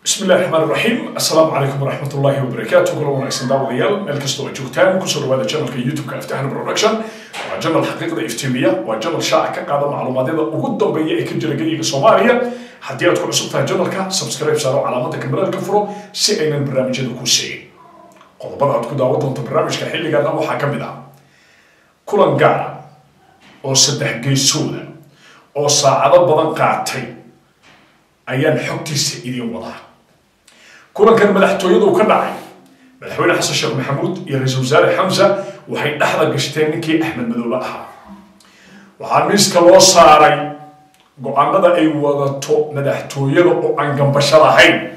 بسم الله الرحمن الرحيم. السلام عليكم ورحمة الله وبركاته. كل واحد يسند داوديال ملكستو جوتان كسر هذا الشانل في يوتيوب كافتحنا برودكشن وجنال حقيقة افتيمية وجنال شائع كقاعدة معلومات هذا وقدم بيا كجرا جيجا صوماليا حتى تكون صوتها جنال كا سبسكرايب صاروا علامات كاميرا الكفرو سي أين البرنامج هذا كوسي قد بدأت كده وضم البرنامج كحيل قال أبو حكم بدا كل انقع أو صدق جيسودا أو ساعات بدن قاعتين أيان حكتي سيدي وضع كنا كان مدحتويده وكنعي مدحوينا حسن الشيخ محمود يا رئيس وزراء حمزة وحين أحد قشتين كي أحمد مدوبها وعميس كلو صاري قانددا أي وضعتو مدحتويده وعن جنبشرة هين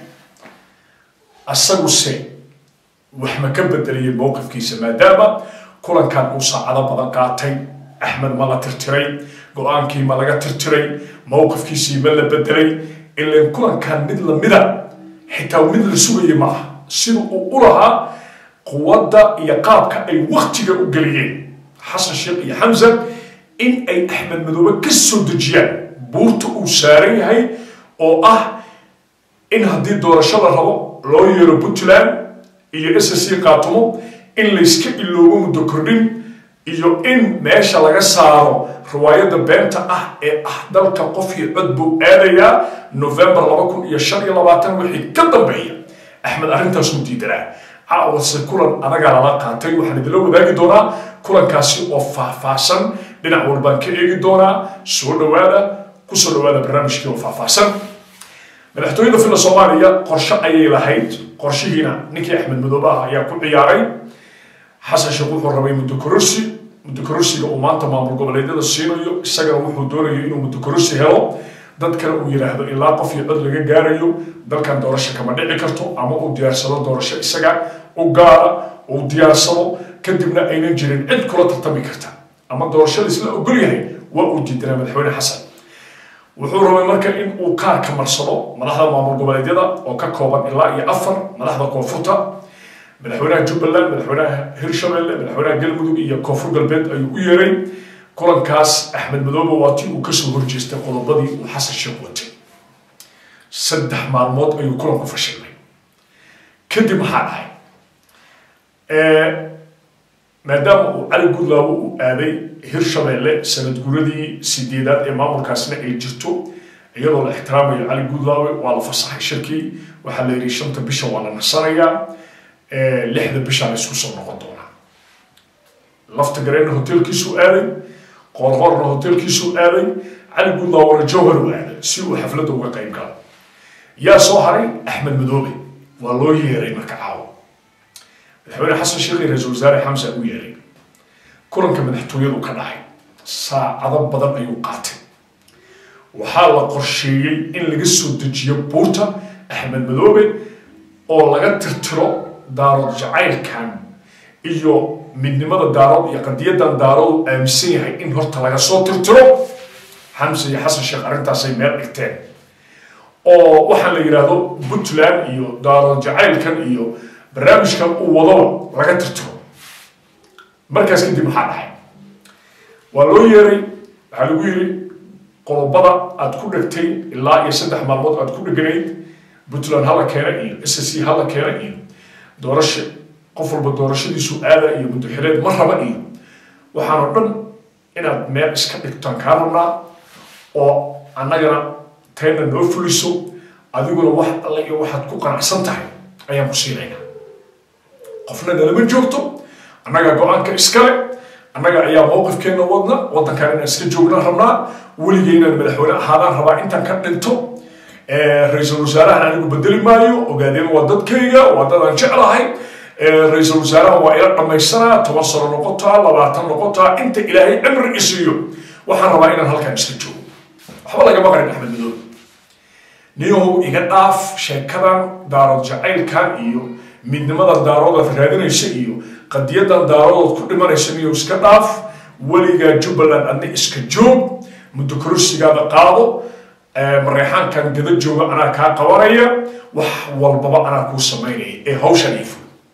السوسي وحما كبد لي الموقف كيس ما دام كنا كان أوصى على بدقاتين أحمد ملا ترتري قان كي ملا ترتري موقف كيس ملا بدري إلا كنا كان مثل مدى حتى ومن السوري معه سيروا أولها قوة يقابك أي وقت جاءوا حسن الشيخ يا حمزة إن أي أحمد مدوبة كسر دجيان بورتو أساري هاي أو إن هدي دور شلا ربا لو يربطلان إيه أساسي قاتمو إن ليسك اللوغو مدكرين إيو إن ماشا لغا سارو رواية بنتا دالك قفي عدبو آليا نوفمبر لبكون يشاري لباتن وحي كدن بحيا أحمد أرنتا سودي درا عاوة سيكولان أنا قال على قاتي وحن دلو باقي دونا كولان كاسي وفافاسن لنا والبان كيجي دونا سور نوادا كسر نوادا برنامج كي وفافاسن من احتوينه في الصومالية قرشة أي لهيد قرشة هنا نكي أحمد مدوباها يا كل عياري حسن شقوق الربي مدكروسي ومانتا مامور goboleedyada siinayo isaga wuxuu doonayo inuu mudkorosi helo dadkana uu yiraahdo ilaa qof iyo cod laga gaarayo dalkan doorasho kama dhici karto ama uu diyaarsado doorasho isaga u gaara uu diyaarsado kadibna aynan jirin cid kula tartami karta ama doorashada isla ogol yahay waa uu diidanaa madaxweyne xasan wuxuu rabay marka in uu ka marsado madaxda maamul goboleedyada oo ka kooban ilaa iyo 4 madaxda koonfurta مدحونا جبلان مدحونا هيرشامل مدحونا قلمدوق إيا كوفر قلبيد أيو إيرين كولان كاس أحمد مدوبة واتي وكسو هرجيستا قلوبادي وحسن شاكواتي سدح معلومات أيو كولان كفشلي كدي محانا مادام علي قدلاو آبي هيرشامل سند قردي سيديدات إمام الكاسنا أي جرتو أيضا الاحترام علي قدلاو وعلى فصح الشركي وحالي ريشنت بيشا وعلى نصاريا لحظة بشان يسوس النقطة لفت جرين هوتيل كيسو آلي قرار هوتيل كيسو آلي علي قول الله ورا جوهر وآلي سيو حفلته وقايم قال يا صهري أحمد مدوبي والله يري مكعاو الحوالي حسن شيخي رئيس وزراء حمزة ويري كلن كمن احتويضو كناحي ساعة عضب بدن أيو قاتل وحال قرشيي إن لقسو دجيو بورتا أحمد مدوبي oo laga tirtiro daarad jacayl kan iyo midnimada daarad iyo qadiyadan daarad aaminsan yahay in horta laga soo tirtiro Hamza iyo Xasan Sheekh arintaas ay meel dhigteen oo waxa la yiraahdo Puntland iyo daarad jacayl kan iyo barnaamijkan uu wado laga tirtiro markaas kadib maxaa dhahay waa loo yeeray waxa lagu yiri qodobada aad ku dhigtay ilaa iyo 3 maalmood aad ku dhiganayd Puntland هلا كيرا SSC هلا كيرا دورش قفل بدورش دي سؤال إيه مدحرات مرة بقى وحنرن إن ما إسكت تنكرنا أو أنا جرا تين نوفلسو أديقول واحد الله واحد كوكان عسان تاعي أيام مسيرين قفلنا ده لمن جوكتو أنا جا قوان كإسكالي أنا جا أيام موقف كنا وضنا كان إسكت جوجنا رمنا ولي جينا من الحوار هذا ربع أنت كان أنتو رئيس الوزراء أنا أقول بدل مايو وقاعدين وضد كيا وضد أنشألهاي رئيس الوزراء هو إلى لما يسرى توصل نقطة لبعتن نقطة أنت إلهي أمر إسريو وحنا رأينا هالكلام يستجو حوالي جماعة أحمد مدود نيو يقطع شكرا دار الجعيل كان إيو من ماذا دارود في هذين الشيء قد يدا دارود كل ما يسميه إسكتاف ولي جبلا أن إسكجوب مدكروسي قاعد قاضو مريحان كان قد جوغا أنا كاقواريا والبابا أنا كو سميني إيه هو شريف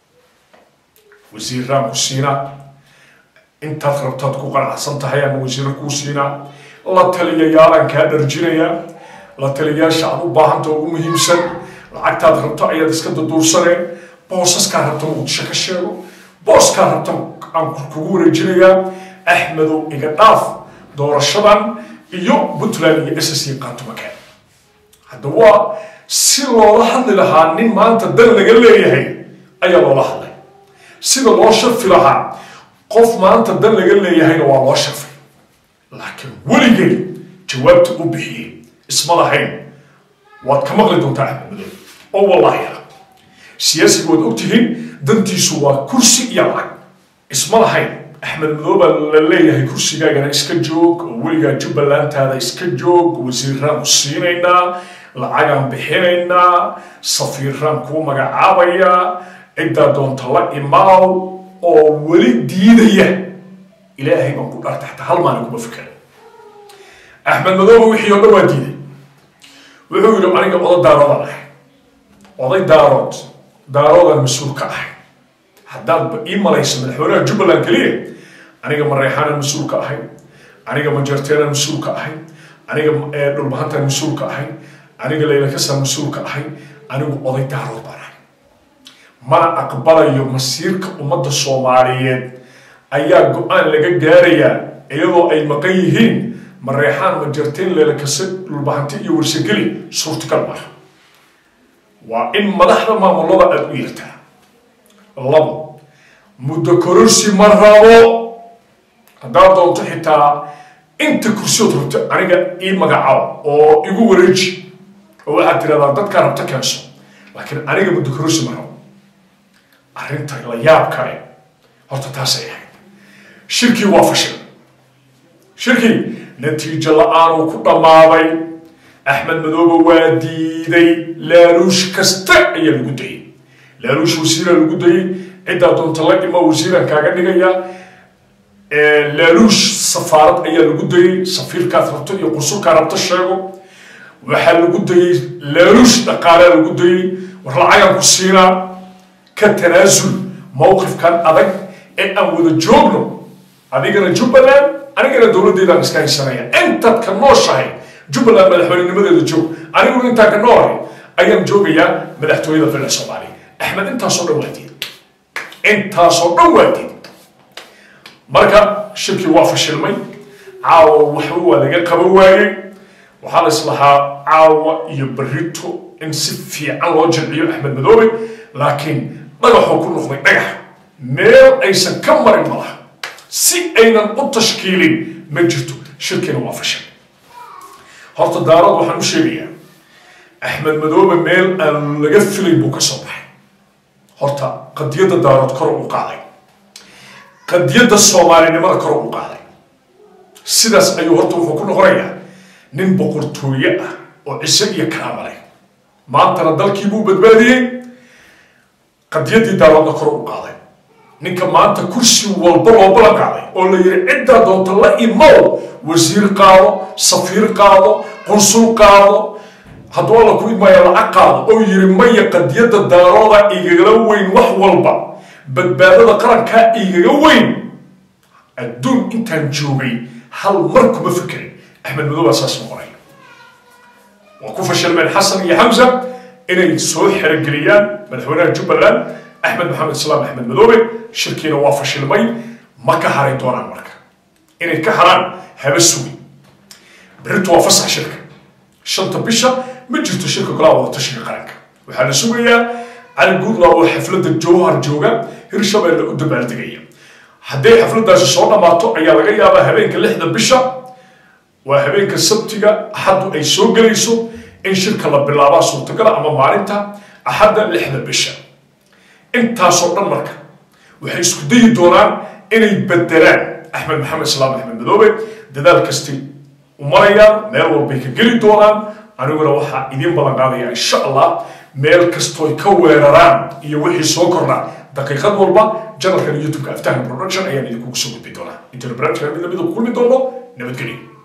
وزير رام كوسينا انت خربتات كو قرع سنتهايا وزير كوسينا الله تليا يالان كادر جينيا لا تليا شعب باهنتو مهمسن lacagtaad rabto ayaad iska duursaneen boosaskaa rabto muqdisho ka sheego booskaa rabto aan kugu wareejinayaa axmedow iga dhaaf doorashadan iyo puntland iyo SSC qaatuma keen hadda waa si loola hadli lahaa nin maanta dan laga leeyahay ayaa loola hadlay sida loo sharfi lahaa qof maanta dan laga leeyahayna waa loo sharfay laakiin weligay jawaabta u bixiyey isma lahayn waad ka maqli doontaa axmed madoobe oo wallaahi siyaasiga waad ogtihiin dantiisu waa kursi iyo lacag isma lahayn axmed madoobe la leeyahay kursigaagana iska joog oo weligaa jubbalantaada iska joog wasiiraan ku siinaynaa lacagaan bixinaynaa safiiraan kuu magacaabayaa ciddaa doonta la imaaw oo weli diidaya ilaahay baan ku dhaartay xataa hal maalin kuma fikray axmed madoobe wixii oo dhan waa diiday wuxuu yidhi aniga oday daaroodaan ahay oday daaroodaan mas-uul ka ahay haddaad ii malayso madaxweynaha jubbaland keliya aniga mareexaanaan mas-uul ka ahay aniga majarteenaan mas-uul ka ahay aniga dhulbahantaan mas-uul ka ahay aniga laylakasaan mas-uul ka ahay anigu oday daarood baan ahay mana aqbalayo masiirka ummadda soomaaliyeed ayaa go-aan laga gaarayaa iyadoo ay maqan yihiin mareexaan majarteen leelakase dhulbahanti iyo warsageli suurtagal maaha waa in madaxda maamulada aad u yeertaa labo muddo kororsi ma rabo haddaad doonto xitaa inta kursiyood rabto aniga ii magacaabo oo igu wareeji oo waxaad tiraahdaa dadkaa rabto keenso laakiin aniga muddo kororsi ma rabo arrinta la yaab kale horta taasay ahayd shirkii waa fashil shirkii natiijo la-aan uu ku dhammaaday axmed madoobe waa diiday laaluush kasta ayaa lagu dayay laaluush wasiiraa lagu dayay ciddaa doonta la ima wasiiraan kaaga dhigaya laaluush safaarad ayaa lagu dayay safiirkaad rabto iyo qunsulkaa rabto sheego waxaa lagu dayay laaluush dhaqaalaa lagu dayay war lacagaan ku siinaa ka tanaasul mowqifkan adag ee aan wada joogno adigana jubbaland anigana dowladdeedaan iska haysanaya intaad ka nooshahay jubbaland madaxweynenimadeeda joog aniguna intaan ka noolahay ayaan joogayaa madaxtooyada filla soomaaliya axmed intaasoo dhan waa diid intaasoo dhan waa diid marka shirkii waa fashilmay caawa waxba waa laga qaban waayey waxaa la islahaa caawa iyo barrito in si fiican loo jilciyo axmed madoobe laakiin dhagaxoo ku noqday dhagax meel aysan ka marin malaha si aynan u tashkiilin ma jirto shirkiina waa fashil horta daarood waxaan u sheegayaa axmed madoobe meel aan laga filayn buu ka soo baxay horta qadiyadda daarood kor u qaaday qadiyadda soomaalinimada kor u qaaday sidaas ayuu horta wuxuu ku noqonayaa nin boqortooye ah oo cise iyo karaama leh maantana dalkii buu badbaadiyey qadiyaddii daaroodna kor u qaaday ninka maanta kursi walba loo balan qaaday oo la yidhi ciddaa doonta la imow wasiir qaado safiir qaado qunsul qaado hadduu alla ku idmaya lacag qaado oo yidhi maya qadiyadda daarooda igagala weyn wax walba badbaadada qarankaa igaga weyn adduun intaan joogay hal mar kuma fikirin axmed madoobe saas noqonaya waa ku fashilmeen xasan iyo xamsa inay soo xerogeliyaan madaxweynaha jubbaland axmed maxamed islaam axmed madoobe shirkiina waa fashilmay ma ka haray doonaan marka inay ka haraan haba sugi berrintu waa fasax shirka 5 bisha ma jirto shirka golaha wada tashiga qaranka waxaa la sugayaa cali guudlaa oo xafladda jowhar jooga hirshabeelle u dabaaldegaya hadday xafladdaasi soo dhammaato ayaa laga yaabaa habeenka 6 bisha waa habeenka sabtiga axaddu ay soo gelayso in shirka la bilaabaa suurtagala ama maalinta axadda 6 bisha intaasoo dhan marka waxay isku dayi doonaan inay bedelaan axmed maxamed islaam axmed madoobe dadaal kastay u marayaan meel walbay ka geli doonaan aniguna waxaa idiin ballan qaadaya insha allah meel kastooy ka weeraraan iyo wixii soo kordhaa daqiiqad walba janalkan youtube-ka aftahan production ayaan idinkugu soo gudbi doonaa intaynu barnaamijkan mid lamida ku kulmi doono nabadgelyo